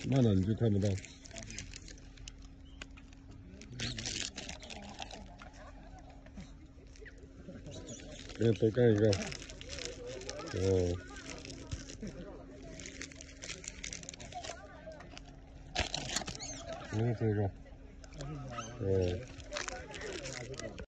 慢了你就看不到。多干一个。哦。这个。